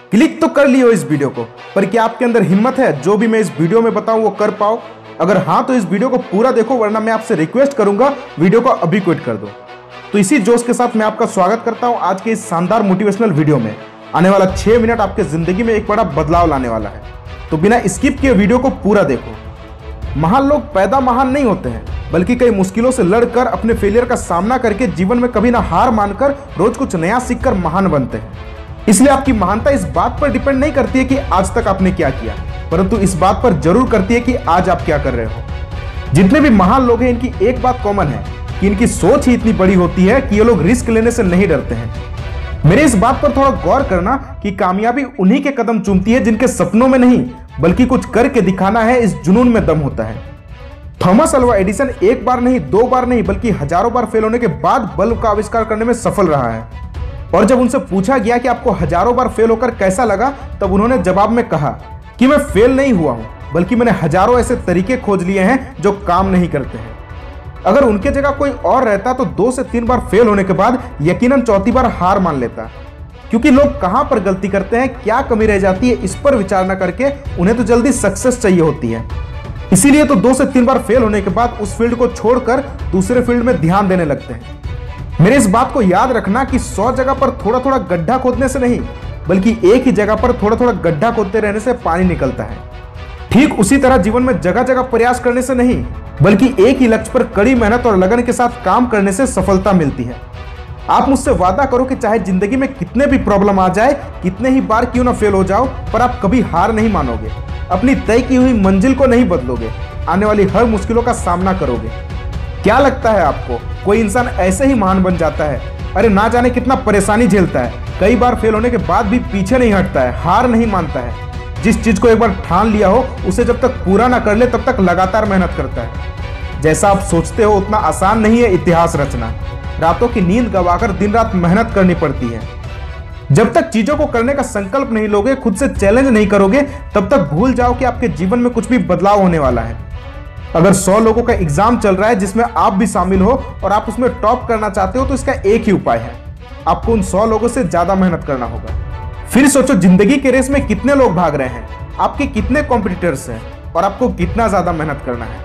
Click तो कर लियो इस वीडियो को, पर क्या आपके अंदर हिम्मत है जो भी मैं इस वीडियो में बताऊं वो कर पाओ? अगर हाँ तो इस वीडियो को पूरा देखो, वरना मैं आपसे रिक्वेस्ट करूंगा वीडियो को अभी क्विट कर दो। तो इसी जोश के साथ मैं आपका स्वागत करता हूं आज के इस शानदार मोटिवेशनल वीडियो में। आने वाला 6 मिनट आपके जिंदगी में एक बड़ा बदलाव लाने वाला है, तो बिना स्किप किए वीडियो को पूरा देखो। महान लोग पैदा महान नहीं होते हैं, बल्कि कई मुश्किलों से लड़कर अपने फेलियर का सामना करके जीवन में कभी ना हार मानकर रोज कुछ नया सीखकर महान बनते हैं। इसलिए आपकी महानता इस बात पर डिपेंड नहीं करती है कि आज तक आपने क्या किया, परंतु इस बात पर जरूर करती है कि आज आप क्या कर रहे हो। जितने भी महान लोग हैं, इनकी एक बात कॉमन है कि इनकी सोच ही इतनी बड़ी होती है कि ये लोग रिस्क लेने से नहीं डरते हैं। मेरे इस बात पर थोड़ा गौर करना कि कामयाबी उन्हीं के कदम चूमती है जिनके सपनों में नहीं, बल्कि कुछ करके दिखाना है, इस जुनून में दम होता है। थॉमस अल्वा एडिसन एक बार नहीं, 2 बार नहीं, बल्कि हजारों बार फेल होने के बाद बल्ब का आविष्कार करने में सफल रहा है। और जब उनसे पूछा गया कि आपको हजारों बार फेल होकर कैसा लगा, तब उन्होंने जवाब में कहा कि मैं फेल नहीं हुआ हूं, बल्कि मैंने हजारों ऐसे तरीके खोज लिए हैं जो काम नहीं करते हैं। अगर उनके जगह कोई और रहता तो 2 से 3 बार फेल होने के बाद यकीनन चौथी बार हार मान लेता। क्योंकि लोग कहां पर गलती करते हैं, क्या कमी रह जाती है, इस पर विचार न करके उन्हें तो जल्दी सक्सेस चाहिए होती है। इसीलिए तो 2 से 3 बार फेल होने के बाद उस फील्ड को छोड़कर दूसरे फील्ड में ध्यान देने लगते हैं। मेरे इस बात को याद रखना कि 100 जगह पर थोड़ा थोड़ा गड्ढा खोदने से नहीं, बल्कि एक ही जगह पर थोड़ा थोड़ा गड्ढा खोदते रहने से पानी निकलता है। ठीक उसी तरह जीवन में जगह जगह प्रयास करने से नहीं, बल्कि एक ही लक्ष्य पर कड़ी मेहनत और लगन के साथ काम करने से सफलता मिलती है। आप मुझसे वादा करो कि चाहे जिंदगी में कितने भी प्रॉब्लम आ जाए, कितने ही बार क्यों ना फेल हो जाओ, पर आप कभी हार नहीं मानोगे, अपनी तय की हुई मंजिल को नहीं बदलोगे, आने वाली हर मुश्किलों का सामना करोगे। क्या लगता है आपको कोई इंसान ऐसे ही महान बन जाता है? अरे ना जाने कितना परेशानी झेलता है, कई बार फेल होने के बाद भी पीछे नहीं हटता है, हार नहीं मानता है। जिस चीज को एक बार ठान लिया हो, उसे जब तक पूरा ना कर ले तब तक लगातार मेहनत करता है। जैसा आप सोचते हो उतना आसान नहीं है इतिहास रचना। रातों की नींद गवाकर दिन रात मेहनत करनी पड़ती है। जब तक चीजों को करने का संकल्प नहीं लोगे, खुद से चैलेंज नहीं करोगे, तब तक भूल जाओ कि आपके जीवन में कुछ भी बदलाव होने वाला है। अगर 100 लोगों का एग्जाम चल रहा है जिसमें आप भी शामिल हो और आप उसमें टॉप करना चाहते हो, तो इसका एक ही उपाय है, आपको उन 100 लोगों से ज्यादा मेहनत करना होगा। फिर सोचो, जिंदगी के रेस में कितने लोग भाग रहे हैं, आपके कितने कॉम्पिटिटर्स हैं और आपको कितना ज्यादा मेहनत करना है।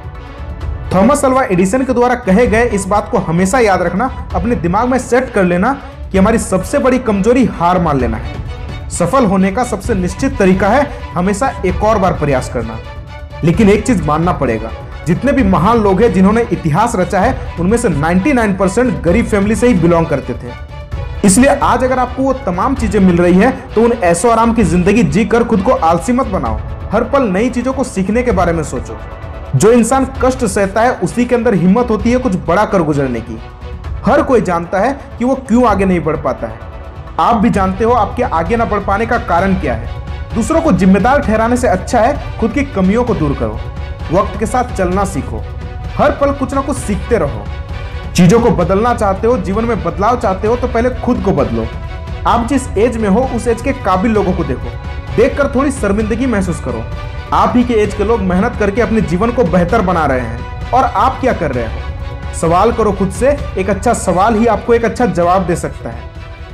थॉमस अल्वा एडिसन के द्वारा कहे गए इस बात को हमेशा याद रखना, अपने दिमाग में सेट कर लेना कि हमारी सबसे बड़ी कमजोरी हार मान लेना है। सफल होने का सबसे निश्चित तरीका है हमेशा एक और बार प्रयास करना। लेकिन एक चीज मानना पड़ेगा, जितने भी महान लोग हैं जिन्होंने इतिहास रचा है, उनमें से 99% गरीब फैमिली से ही बिलोंग करते थे। इसलिए आज अगर आपको वो तमाम चीजें मिल रही है, तो उन ऐशो आराम की जिंदगी जीकर खुद को आलसी मत बनाओ। हर पल नई चीजों को सीखने के बारे में सोचो। जो इंसान कष्ट सहता है, उसी के अंदर हिम्मत होती है कुछ बड़ा कर गुजरने की। हर कोई जानता है कि वो क्यों आगे नहीं बढ़ पाता है। आप भी जानते हो आपके आगे ना बढ़ पाने का कारण क्या है। दूसरों को जिम्मेदार ठहराने से अच्छा है खुद की कमियों को दूर करो। वक्त के साथ चलना सीखो, हर पल कुछ ना कुछ सीखते रहो। चीजों को बदलना चाहते हो, जीवन में बदलाव चाहते हो, तो पहले खुद को बदलो। आप जिस एज में हो, उस एज के काबिल लोगों को देखो, देखकर थोड़ी शर्मिंदगी महसूस करो। आप ही के एज के लोग मेहनत करके अपने जीवन को बेहतर बना रहे हैं, और आप क्या कर रहे हो? सवाल करो खुद से। एक अच्छा सवाल ही आपको एक अच्छा जवाब दे सकता है।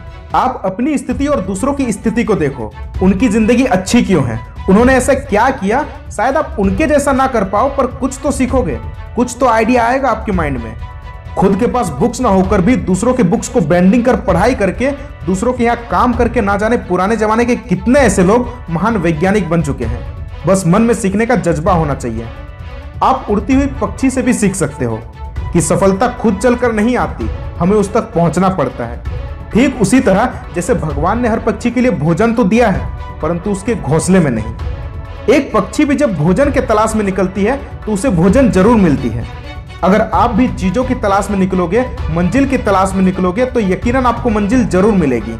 आप अपनी स्थिति और दूसरों की स्थिति को देखो, उनकी जिंदगी अच्छी क्यों है, उन्होंने ऐसा क्या किया। शायद आप उनके जैसा ना कर पाओ, पर कुछ तो सीखोगे, कुछ तो आइडिया आएगा आपके माइंड में। खुद के पास बुक्स ना होकर भी दूसरों के बुक्स को बेंडिंग कर पढ़ाई करके, दूसरों के यहाँ काम करके, ना जाने पुराने जमाने के कितने ऐसे लोग महान वैज्ञानिक बन चुके हैं। बस मन में सीखने का जज्बा होना चाहिए। आप उड़ती हुई पक्षी से भी सीख सकते हो कि सफलता खुद चलकर नहीं आती, हमें उस तक पहुंचना पड़ता है। ठीक उसी तरह जैसे भगवान ने हर पक्षी के लिए भोजन तो दिया है, परंतु उसके घोंसले में नहीं। एक पक्षी भी जब भोजन के तलाश में निकलती है, तो उसे भोजन जरूर मिलती है। अगर आप भी चीजों की तलाश में निकलोगे, मंजिल की तलाश में निकलोगे, तो यकीनन आपको मंजिल जरूर मिलेगी।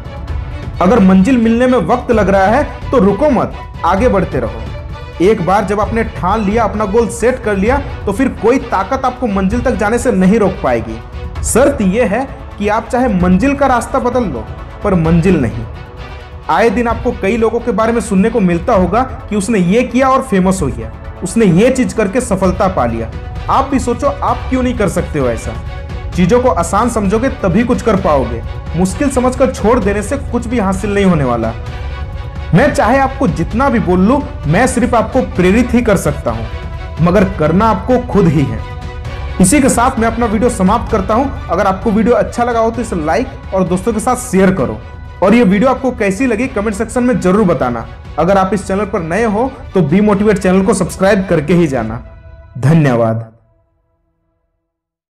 अगर मंजिल मिलने में वक्त लग रहा है, तो रुको मत, आगे बढ़ते रहो। एक बार जब आपने ठान लिया, अपना गोल सेट कर लिया, तो फिर कोई ताकत आपको मंजिल तक जाने से नहीं रोक पाएगी। शर्त यह है कि आप चाहे मंजिल का रास्ता बदल लो, पर मंजिल नहीं। आए दिन आपको कई लोगों के बारे में सुनने को मिलता होगा कि उसने ये किया और फेमस हो गया, उसने ये चीज करके सफलता पा लिया। आप भी सोचो, आप क्यों नहीं कर सकते हो ऐसा? चीजों को आसान समझोगे तभी कुछ कर पाओगे। मुश्किल समझकर छोड़ देने से कुछ भी हासिल नहीं होने वाला। मैं चाहे आपको जितना भी बोल लूं, मैं सिर्फ आपको प्रेरित ही कर सकता हूं, मगर करना आपको खुद ही है। इसी के साथ मैं अपना वीडियो समाप्त करता हूं। अगर आपको वीडियो अच्छा लगा हो तो इसे लाइक और दोस्तों के साथ शेयर करो, और ये वीडियो आपको कैसी लगी कमेंट सेक्शन में जरूर बताना। अगर आप इस चैनल पर नए हो तो बी मोटिवेट चैनल को सब्सक्राइब करके ही जाना। धन्यवाद।